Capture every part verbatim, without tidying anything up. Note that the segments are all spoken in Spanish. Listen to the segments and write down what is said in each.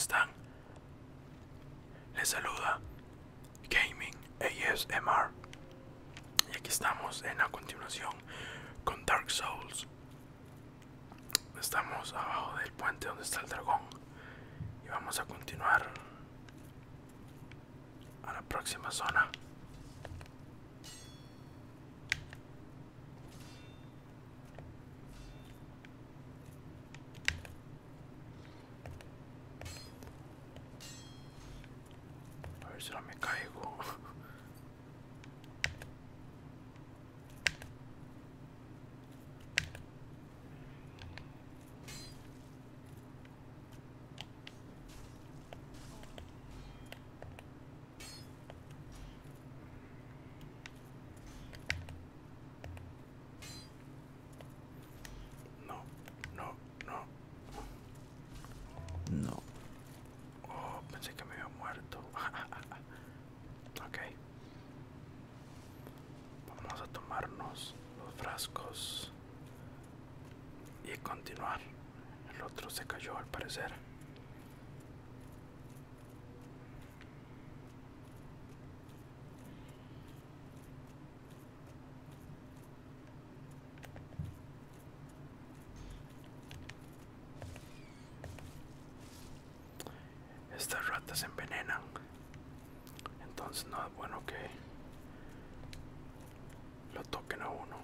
están? Les saluda Gaming A S M R. Y aquí estamos en la continuación con Dark Souls. Estamos abajo del puente donde está el dragón. Y vamos a continuar a la próxima zona. A ver si no me caigo. No, no, no. No. Oh, pensé que me había muerto. Ok. Vamos a tomarnos los frascos y continuar. El otro se cayó al parecer. Estas ratas se envenenan. Entonces no es bueno que lo toquen a uno.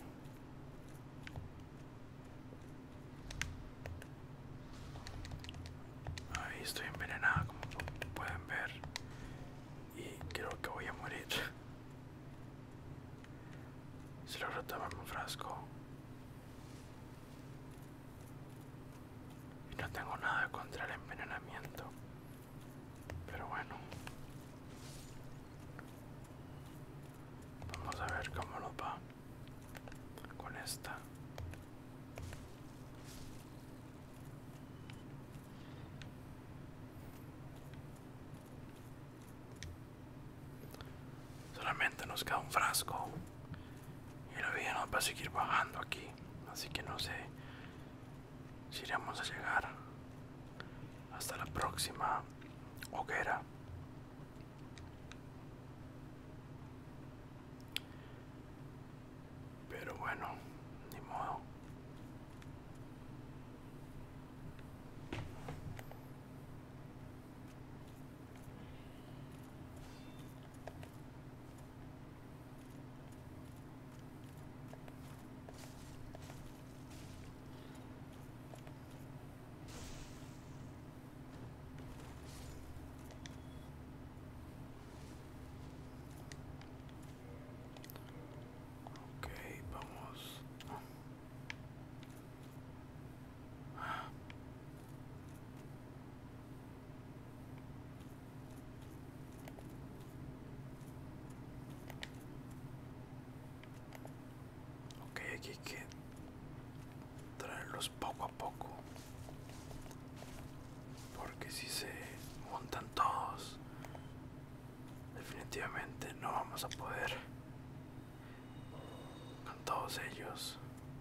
Ahí estoy envenenada, como pueden ver. Y creo que voy a morir. Si logro tomarme un frasco. Y no tengo nada contra el envenenamiento. Pero bueno. Vamos a ver cómo nos va con esta. Solamente nos queda un frasco. Y la vida nos va a seguir bajando aquí. Así que no sé si iremos a llegar hasta la próxima hoguera. Pero bueno, ni modo. Ok, vamos. Ok, aquí hay que traerlos poco a poco. Porque si se juntan todos, definitivamente no vamos a poder con todos ellos.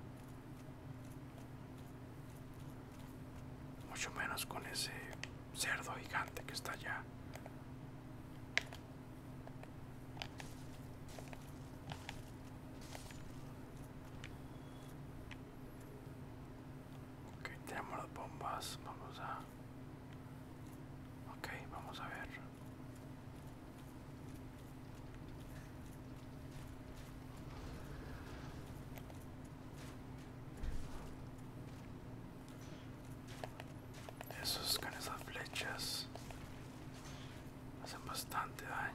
Mucho menos con ese cerdo gigante que está allá. Ok, tenemos las bombas. Vamos a... Ok, vamos a ver. Esos con esas flechas hacen bastante daño.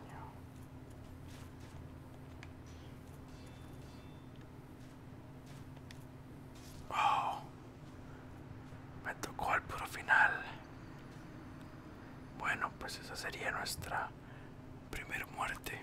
Oh, me tocó al puro final. Bueno, pues esa sería nuestra primer muerte.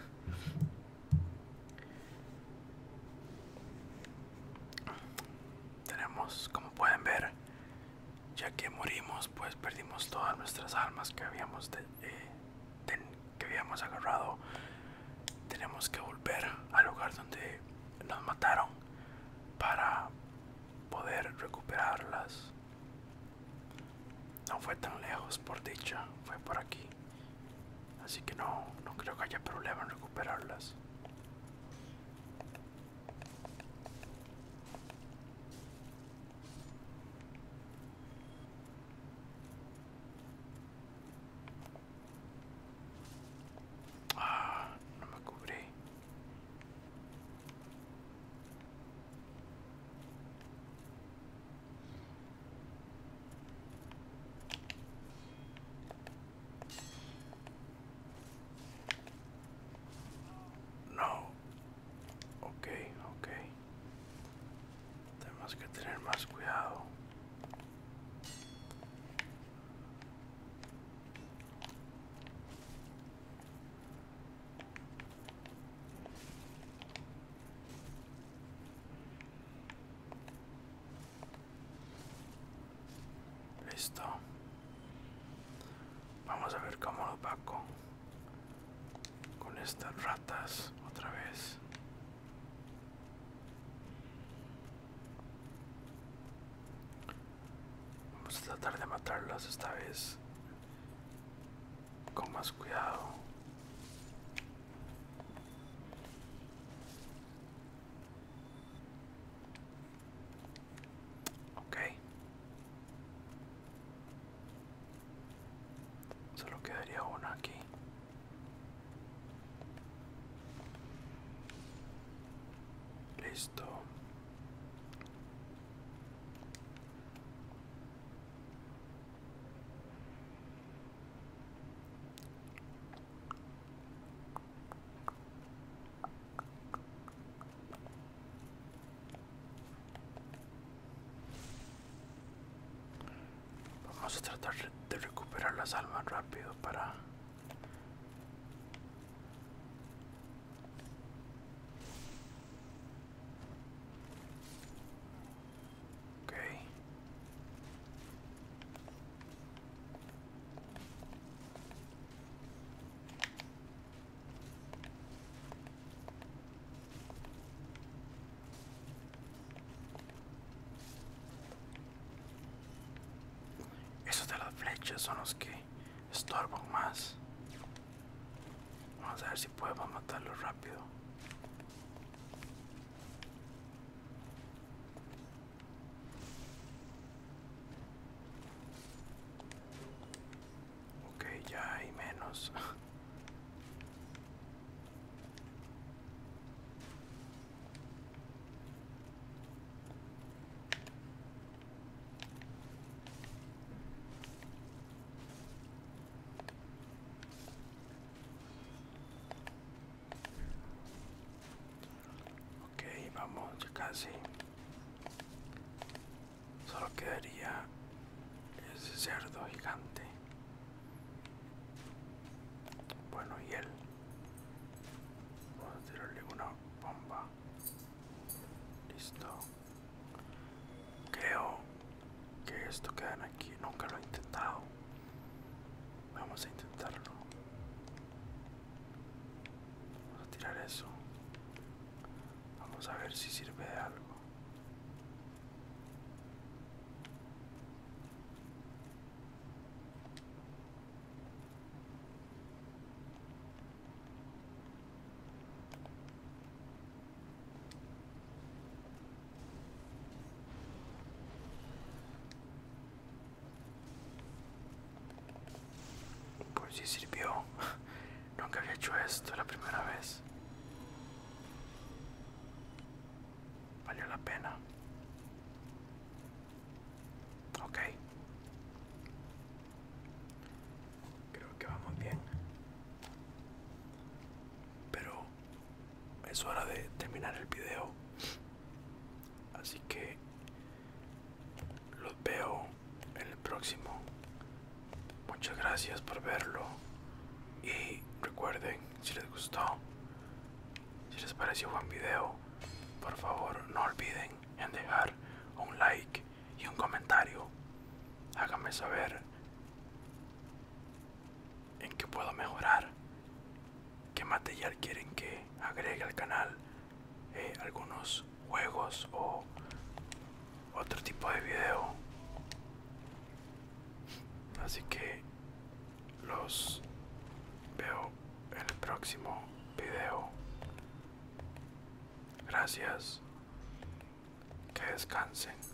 Tenemos, como pueden ver, ya que morimos, pues perdimos todas nuestras almas que habíamos de, eh, de, que habíamos agarrado. Tenemos que volver al lugar donde nos mataron para poder recuperarlas. No fue tan lejos, por dicha, fue por aquí. Así que no, no creo que haya problema en recuperarlas. Ah, no me cubrí. No. Ok, ok. Tenemos que tener más cuidado. Listo. Vamos a ver cómo nos va con, con estas ratas otra vez. Vamos a tratar de matarlas esta vez con más cuidado. Ok. Solo quedaría una aquí. Listo. Vamos a tratar de recuperar las almas rápido para... Ok. Esos de las flechas son los que estorban más. Vamos a ver si podemos matarlos rápido. Ok, ya hay menos. Ok, vamos, ya casi. Solo quedaría ese cerdo gigante. Bueno, y él. Vamos a tirarle una bomba. Listo. Creo que esto quedan aquí. Nunca lo he intentado. Vamos a intentarlo. Vamos a tirar eso. Vamos a ver si sirve de algo. Pues sí sirvió. Nunca había hecho esto, la primera vez. Valió la pena. Ok. Creo que vamos bien. Pero es hora de terminar el video. Así que los veo en el próximo. Muchas gracias por verlo. Y recuerden, si les gustó, si les pareció buen video, por favor no olviden en dejar un like y un comentario. Háganme saber en qué puedo mejorar, qué material quieren que agregue al canal, eh, algunos juegos o otro tipo de video. los veo en el próximo video. Gracias. Que descansen.